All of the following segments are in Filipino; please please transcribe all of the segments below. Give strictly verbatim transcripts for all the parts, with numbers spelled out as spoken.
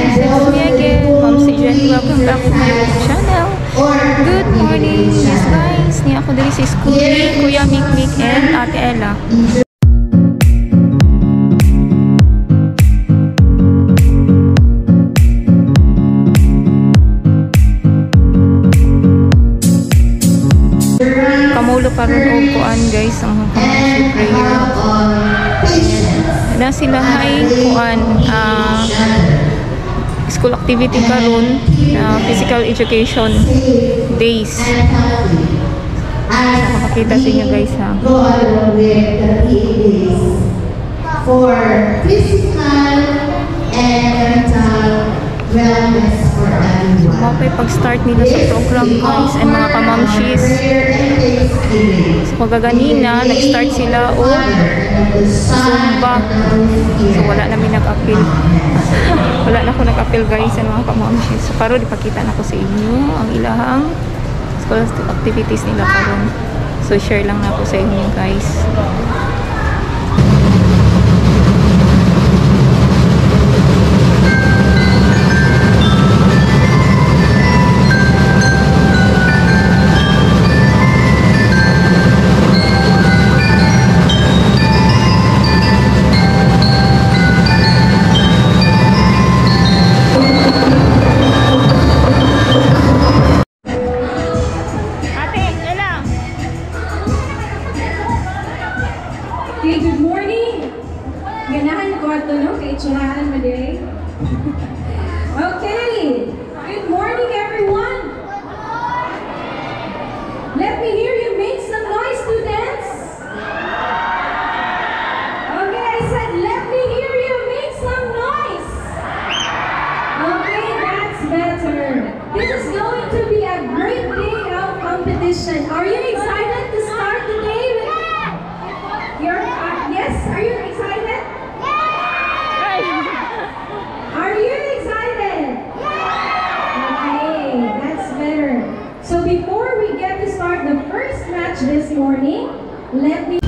guys, it's me again, Ma'am si Jenny. Welcome back to my YouTube channel. Good morning, yes guys. Niya ako dali sa school ni Kuya Mikmik and Ate Ella. Kamulo pa rin o kuan guys ang Hakamanshi prayer. Na sila may kuan uh, school activity karon na uh, physical education days. Makakita sa inyo guys ha. For physical and mental wellness for everyone. Mapay pag-start nila sa program guys and mga kamamshis. So pagkaganina, nag-start sila o Zumba. So wala namin nag-appeal. Wala na ako nag-appeal guys and mga kamamshis. So paro, ipakita na ko sa inyo ang ilahang school activities nila karon. So share lang na ako sa inyo guys. Okay, good morning. Ganahan ko ato no kay Churahan Maday. Okay. Good morning everyone. Let me hear you make some noise, students. Okay, I said let me hear you make some noise. Okay, that's better. This is going to be a great day of competition. Are you excited to start the day with You're, uh, yes? Are you excited? Are you excited? Okay, that's better. So before we get to start the first match this morning, let me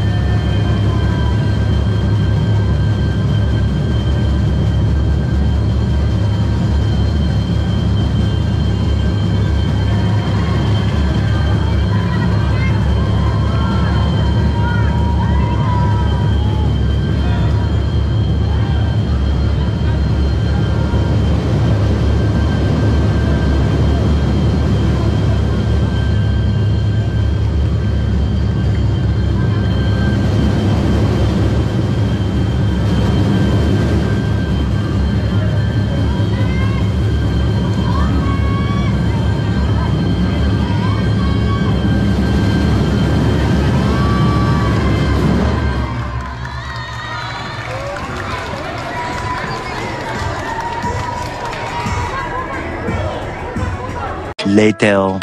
later.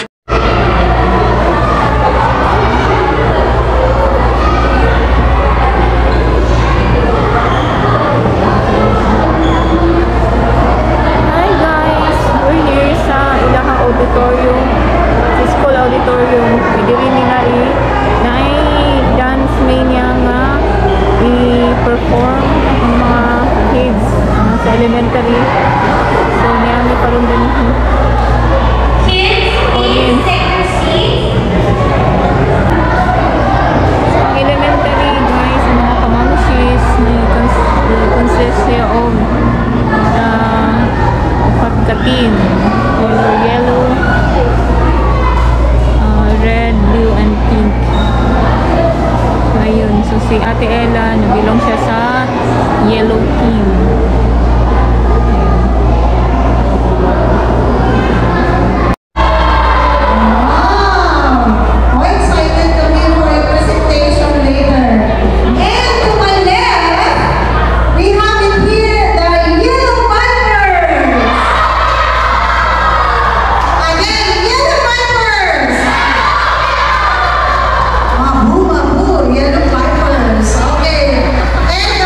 Hi guys! We're here sa ilahang auditorium, sa school auditorium. Pwede rin nila i na dance mania nga i-perform ang mga kids uh, sa elementary. So niyami karon din Please take your seats. So, ang elementary guys, ang mga kamamshis consist siya of uh, pagkatin, color yellow, uh, red, blue, and pink. So ayun, so si Ate Ella nabilong siya sa yellow team. Yellow Vipers. Okay. And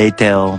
later.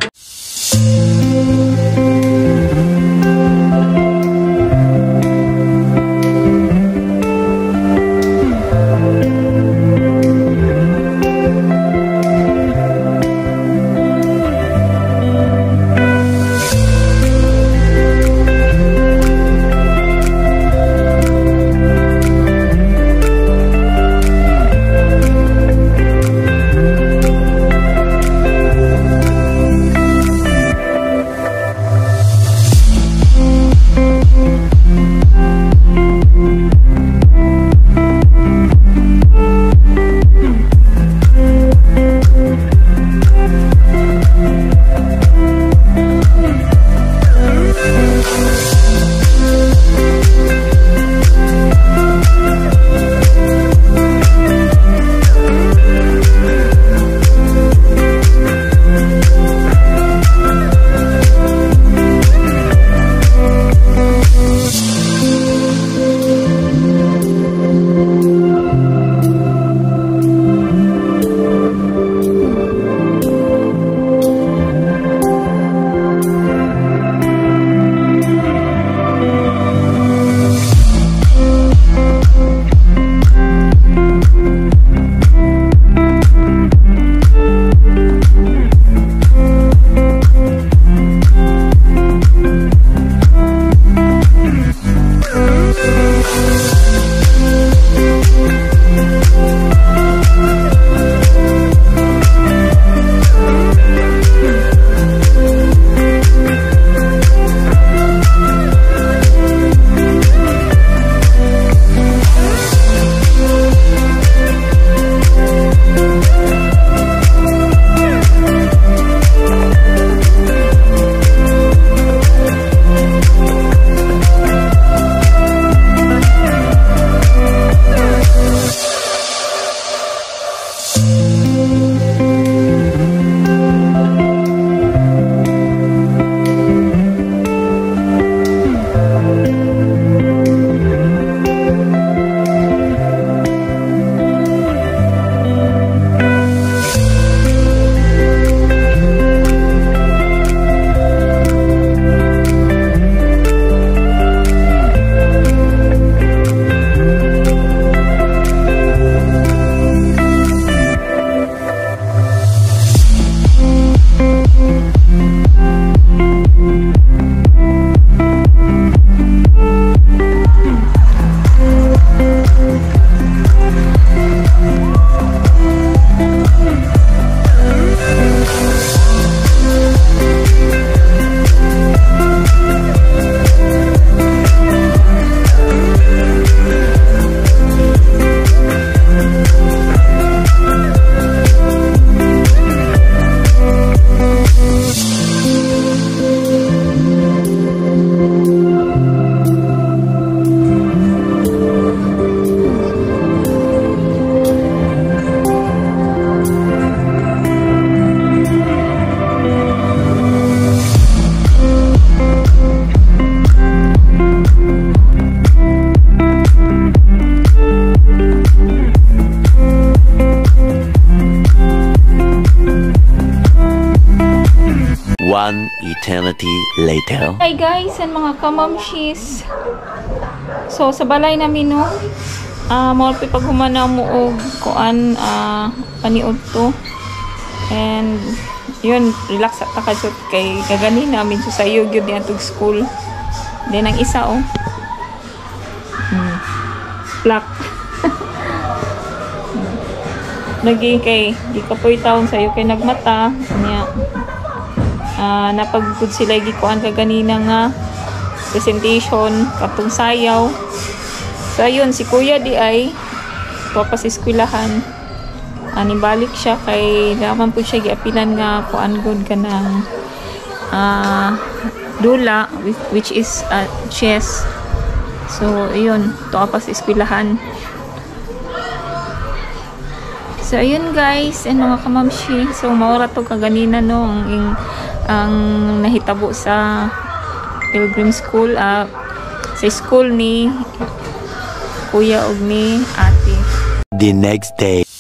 One eternity later. Hi guys and mga kamamshis. So sa balay namin no, uh, mo pag humana mo og kuan uh, paniud to. And yun, relax at takasot kay kagani namin so sayo gyud ni atong school. Then ang isa oh. Hmm. Black. Naging kay di ka po'y taon sayo kay nagmata niya. Uh, napagod sila gikuan ka ganina nga presentation katong sayaw. So ayun, si kuya di ay papas eskwelahan. Ani balik siya kay naman po siya giapilan nga kuan good ka ng uh, dula which is uh, chess. So ayun, to papas eskwelahan. So ayun guys and mga kamamshi, so maura to kaganina no ang ang nahitabo sa Pilgrim School, uh, sa school ni kuya ug ni ate. The next day.